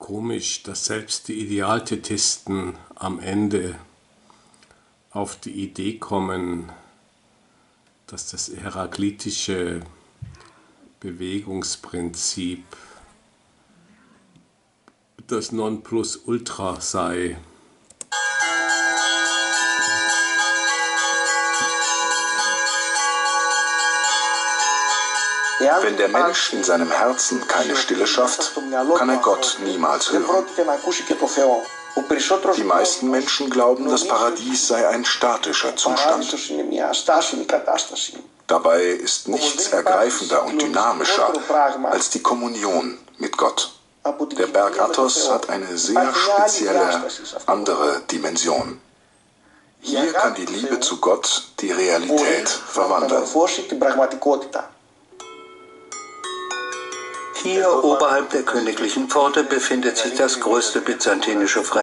Komisch, dass selbst die Idealthetisten am Ende auf die Idee kommen, dass das heraklitische Bewegungsprinzip das Nonplusultra sei. Wenn der Mensch in seinem Herzen keine Stille schafft, kann er Gott niemals hören. Die meisten Menschen glauben, das Paradies sei ein statischer Zustand. Dabei ist nichts ergreifender und dynamischer als die Kommunion mit Gott. Der Berg Athos hat eine sehr spezielle, andere Dimension. Hier kann die Liebe zu Gott die Realität verwandeln. Hier oberhalb der Königlichen Pforte befindet sich das größte byzantinische